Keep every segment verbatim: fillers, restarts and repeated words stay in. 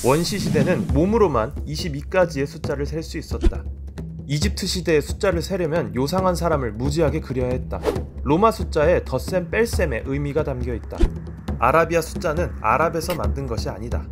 원시 시대는 몸으로만 이십이까지의 숫자를 셀 수 있었다. 이집트 시대의 숫자를 세려면 요상한 사람을 무지하게 그려야 했다. 로마 숫자에 덧셈 뺄셈의 의미가 담겨 있다. 아라비아 숫자는 아랍에서 만든 것이 아니다.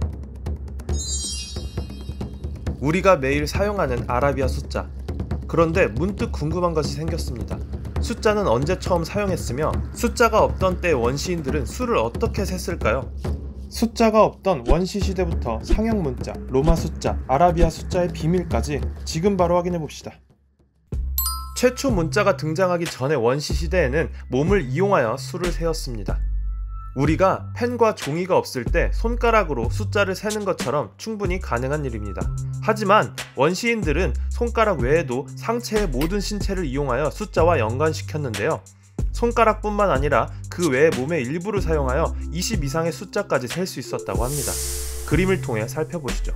우리가 매일 사용하는 아라비아 숫자. 그런데 문득 궁금한 것이 생겼습니다. 숫자는 언제 처음 사용했으며 숫자가 없던 때 원시인들은 수를 어떻게 셌을까요? 숫자가 없던 원시 시대부터 상형 문자, 로마 숫자, 아라비아 숫자의 비밀까지 지금 바로 확인해 봅시다. 최초 문자가 등장하기 전의 원시 시대에는 몸을 이용하여 수를 세었습니다. 우리가 펜과 종이가 없을 때 손가락으로 숫자를 세는 것처럼 충분히 가능한 일입니다. 하지만 원시인들은 손가락 외에도 상체의 모든 신체를 이용하여 숫자와 연관시켰는데요. 손가락뿐만 아니라 그 외의 몸의 일부를 사용하여 이십 이상의 숫자까지 셀 수 있었다고 합니다. 그림을 통해 살펴보시죠.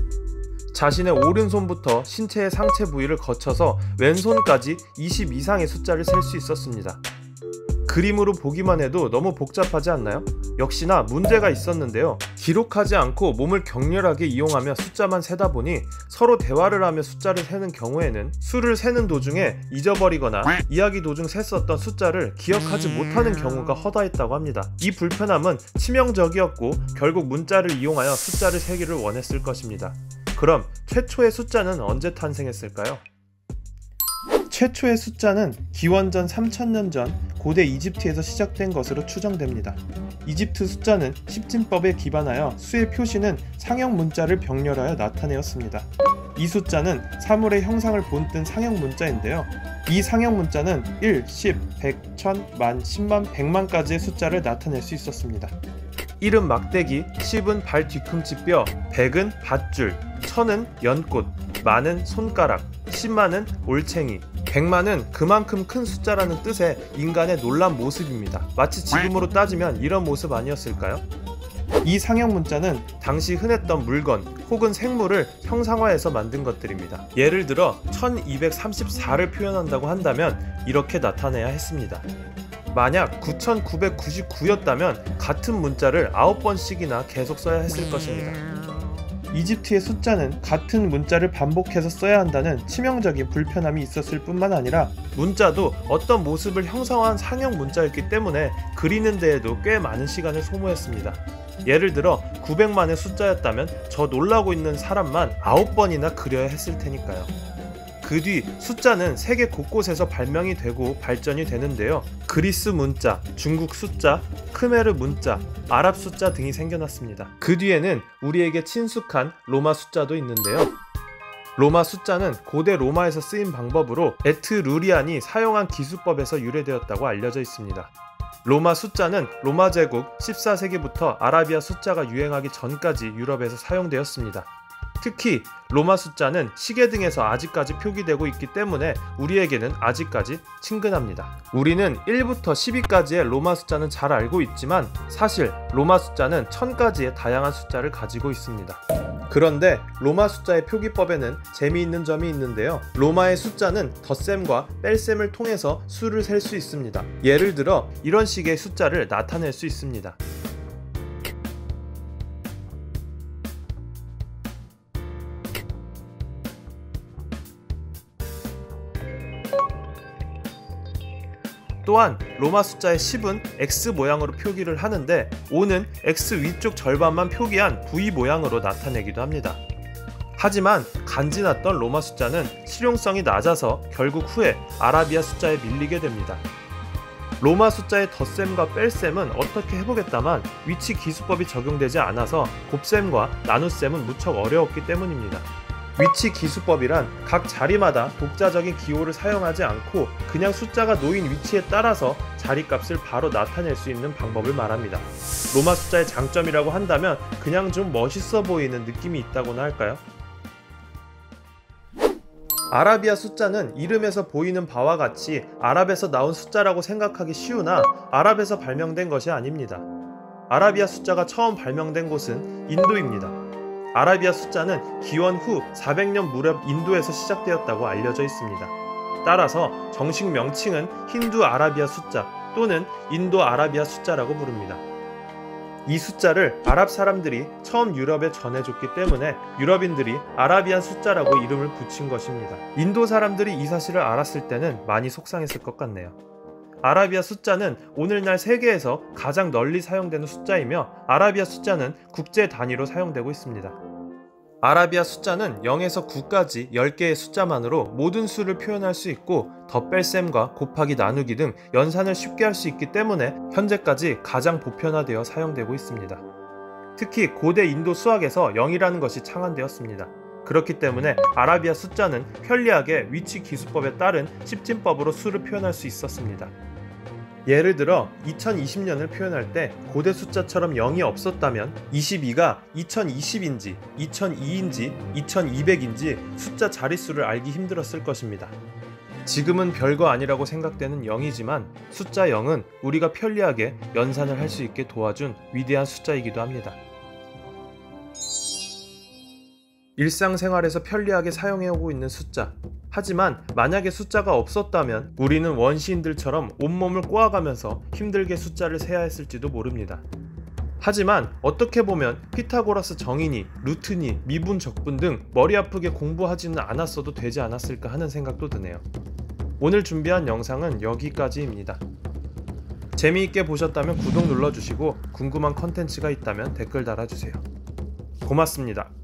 자신의 오른손부터 신체의 상체 부위를 거쳐서 왼손까지 이십 이상의 숫자를 셀 수 있었습니다. 그림으로 보기만 해도 너무 복잡하지 않나요? 역시나 문제가 있었는데요. 기록하지 않고 몸을 격렬하게 이용하며 숫자만 세다 보니 서로 대화를 하며 숫자를 세는 경우에는 수를 세는 도중에 잊어버리거나 이야기 도중 셌었던 숫자를 기억하지 못하는 경우가 허다했다고 합니다. 이 불편함은 치명적이었고 결국 문자를 이용하여 숫자를 세기를 원했을 것입니다. 그럼 최초의 숫자는 언제 탄생했을까요? 최초의 숫자는 기원전 삼천 년 전 고대 이집트에서 시작된 것으로 추정됩니다. 이집트 숫자는 십진법에 기반하여 수의 표시는 상형 문자를 병렬하여 나타내었습니다. 이 숫자는 사물의 형상을 본뜬 상형 문자인데요. 이 상형 문자는 일, 십, 백, 천, 만, 십만, 백만까지의 숫자를 나타낼 수 있었습니다. 일은 막대기, 십은 발 뒤꿈치뼈, 백은 밧줄, 천은 연꽃, 만은 손가락, 십만은 올챙이, 백만은 그만큼 큰 숫자라는 뜻의 인간의 놀란 모습입니다. 마치 지금으로 따지면 이런 모습 아니었을까요? 이 상형 문자는 당시 흔했던 물건 혹은 생물을 형상화해서 만든 것들입니다. 예를 들어 천이백삼십사를 표현한다고 한다면 이렇게 나타내야 했습니다. 만약 구천구백구십구였다면 같은 문자를 아홉 번씩이나 계속 써야 했을 것입니다. 이집트의 숫자는 같은 문자를 반복해서 써야 한다는 치명적인 불편함이 있었을 뿐만 아니라 문자도 어떤 모습을 형상화한 상형 문자였기 때문에 그리는 데에도 꽤 많은 시간을 소모했습니다. 예를 들어 구백만의 숫자였다면 저 놀라고 있는 사람만 아홉 번이나 그려야 했을 테니까요. 그 뒤 숫자는 세계 곳곳에서 발명이 되고 발전이 되는데요. 그리스 문자, 중국 숫자, 크메르 문자, 아랍 숫자 등이 생겨났습니다. 그 뒤에는 우리에게 친숙한 로마 숫자도 있는데요. 로마 숫자는 고대 로마에서 쓰인 방법으로 에트루리안이 사용한 기수법에서 유래되었다고 알려져 있습니다. 로마 숫자는 로마 제국 십사 세기부터 아라비아 숫자가 유행하기 전까지 유럽에서 사용되었습니다. 특히 로마 숫자는 시계 등에서 아직까지 표기되고 있기 때문에 우리에게는 아직까지 친근합니다. 우리는 일부터 십이까지의 로마 숫자는 잘 알고 있지만 사실 로마 숫자는 천까지의 다양한 숫자를 가지고 있습니다. 그런데 로마 숫자의 표기법에는 재미있는 점이 있는데요. 로마의 숫자는 덧셈과 뺄셈을 통해서 수를 셀 수 있습니다. 예를 들어 이런 식의 숫자를 나타낼 수 있습니다. 또한 로마 숫자의 십은 X 모양으로 표기를 하는데 오는 X 위쪽 절반만 표기한 V 모양으로 나타내기도 합니다. 하지만 간지났던 로마 숫자는 실용성이 낮아서 결국 후에 아라비아 숫자에 밀리게 됩니다. 로마 숫자의 덧셈과 뺄셈은 어떻게 해보겠다만 위치 기수법이 적용되지 않아서 곱셈과 나눗셈은 무척 어려웠기 때문입니다. 위치 기수법이란 각 자리마다 독자적인 기호를 사용하지 않고 그냥 숫자가 놓인 위치에 따라서 자리값을 바로 나타낼 수 있는 방법을 말합니다. 로마 숫자의 장점이라고 한다면 그냥 좀 멋있어 보이는 느낌이 있다고나 할까요? 아라비아 숫자는 이름에서 보이는 바와 같이 아랍에서 나온 숫자라고 생각하기 쉬우나 아랍에서 발명된 것이 아닙니다. 아라비아 숫자가 처음 발명된 곳은 인도입니다. 아라비아 숫자는 기원 후 사백 년 무렵 인도에서 시작되었다고 알려져 있습니다. 따라서 정식 명칭은 힌두 아라비아 숫자 또는 인도 아라비아 숫자라고 부릅니다. 이 숫자를 아랍 사람들이 처음 유럽에 전해줬기 때문에 유럽인들이 아라비안 숫자라고 이름을 붙인 것입니다. 인도 사람들이 이 사실을 알았을 때는 많이 속상했을 것 같네요. 아라비아 숫자는 오늘날 세계에서 가장 널리 사용되는 숫자이며 아라비아 숫자는 국제 단위로 사용되고 있습니다. 아라비아 숫자는 영에서 구까지 열 개의 숫자만으로 모든 수를 표현할 수 있고 덧뺄셈과 곱하기 나누기 등 연산을 쉽게 할 수 있기 때문에 현재까지 가장 보편화되어 사용되고 있습니다. 특히 고대 인도 수학에서 영이라는 것이 창안되었습니다. 그렇기 때문에 아라비아 숫자는 편리하게 위치 기수법에 따른 십진법으로 수를 표현할 수 있었습니다. 예를 들어 이천이십 년을 표현할 때 고대 숫자처럼 영이 없었다면 이십이가 이천이십인지 이천이인지 이천이백인지 숫자 자릿수를 알기 힘들었을 것입니다. 지금은 별거 아니라고 생각되는 영이지만 숫자 영은 우리가 편리하게 연산을 할 수 있게 도와준 위대한 숫자이기도 합니다. 일상생활에서 편리하게 사용해오고 있는 숫자. 하지만 만약에 숫자가 없었다면 우리는 원시인들처럼 온몸을 꼬아가면서 힘들게 숫자를 세야 했을지도 모릅니다. 하지만 어떻게 보면 피타고라스 정인이, 루트니, 미분, 적분 등 머리 아프게 공부하지는 않았어도 되지 않았을까 하는 생각도 드네요. 오늘 준비한 영상은 여기까지입니다. 재미있게 보셨다면 구독 눌러주시고 궁금한 컨텐츠가 있다면 댓글 달아주세요. 고맙습니다.